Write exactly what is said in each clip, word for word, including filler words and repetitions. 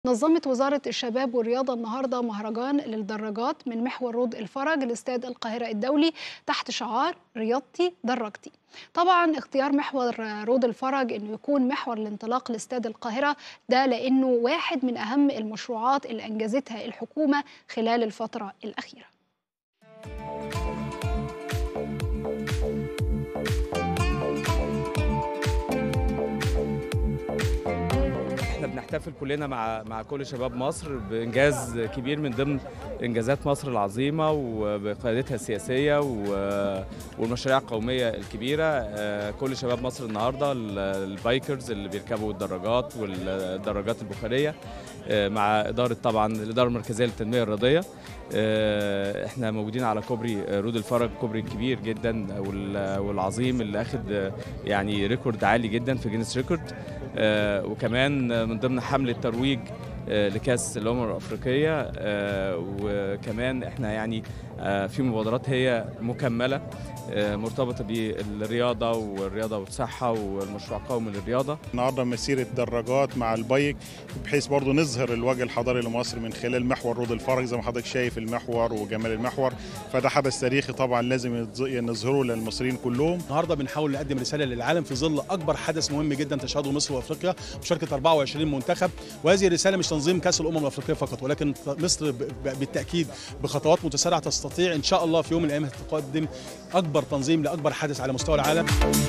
نظمت وزارة الشباب والرياضة النهاردة مهرجان للدراجات من محور رود الفرج لاستاد القاهرة الدولي تحت شعار رياضتي دراجتي. طبعا اختيار محور رود الفرج انه يكون محور الانطلاق لاستاد القاهرة ده لانه واحد من اهم المشروعات اللي انجزتها الحكومة خلال الفترة الأخيرة. احنا بنحتفل كلنا مع مع كل شباب مصر بانجاز كبير من ضمن انجازات مصر العظيمه وبقيادتها السياسيه والمشاريع القوميه الكبيره. كل شباب مصر النهارده البايكرز اللي بيركبوا الدراجات والدراجات البخاريه مع اداره طبعا الاداره المركزيه للتنميه الرياضيه. احنا موجودين على كوبري رود الفرج، كوبري كبير جدا والعظيم اللي اخد يعني ريكورد عالي جدا في جينيس ريكورد، وكمان من ضمن حملة ترويج لكأس الأمم الأفريقية. وكمان احنا يعني في مبادرات هي مكملة مرتبطة بالرياضة والرياضة والصحة والمشروع القومي للرياضة. النهارده مسيرة دراجات مع البايك بحيث برضو نظهر الوجه الحضاري لمصر من خلال محور رود الفرج زي ما حضرتك شايف المحور وجمال المحور، فده حدث تاريخي طبعا لازم نظهره للمصريين كلهم. النهارده بنحاول نقدم رسالة للعالم في ظل أكبر حدث مهم جدا تشهده مصر وأفريقيا بمشاركة أربعة وعشرين منتخب، وهذه الرسالة مش تنظيم كأس الأمم الأفريقية فقط، ولكن مصر بالتأكيد بخطوات متسارعة تستطيع إن شاء الله في يوم من الأيام تقدم أكبر تنظيم لأكبر حدث على مستوى العالم.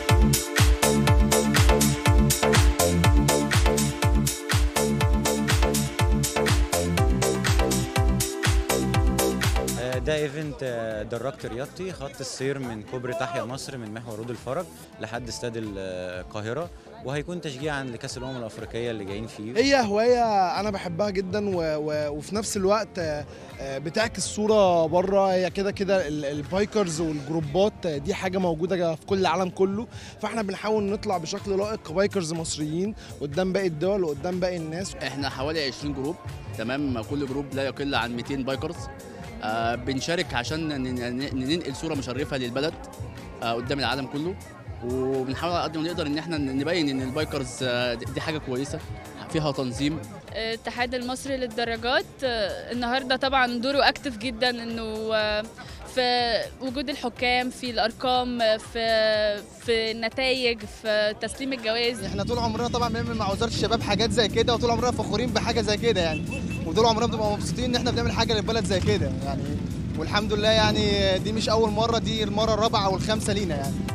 ده ايفنت دراجة رياضتي، خط السير من كوبري تحيا مصر من محور رود الفرج لحد استاد القاهرة، وهيكون تشجيعا لكأس الأمم الأفريقية اللي جايين فيه. هي هواية أنا بحبها جدا و... و... وفي نفس الوقت بتعكس صورة بره. هي كده كده البايكرز والجروبات دي حاجة موجودة في كل العالم كله، فاحنا بنحاول نطلع بشكل لائق كبايكرز مصريين قدام باقي الدول وقدام باقي الناس. احنا حوالي عشرين جروب، تمام، كل جروب لا يقل عن مئتين بايكرز. آه بنشارك عشان ننقل صورة مشرفة للبلد آه قدام العالم كله، وبنحاول على قد ما نقدر ان احنا نبين ان البايكرز آه دي حاجة كويسة فيها تنظيم. الاتحاد المصري للدراجات النهارده طبعا دوره اكتف جدا، انه في وجود الحكام، في الارقام، في في النتائج، في تسليم الجوائز. احنا طول عمرنا طبعا بنعمل مع وزاره الشباب حاجات زي كده، وطول عمرنا فخورين بحاجه زي كده يعني، وطول عمرنا بنبقى مبسوطين ان احنا بنعمل حاجه للبلد زي كده يعني، والحمد لله يعني دي مش اول مره، دي المره الرابعه او الخامسه لينا يعني.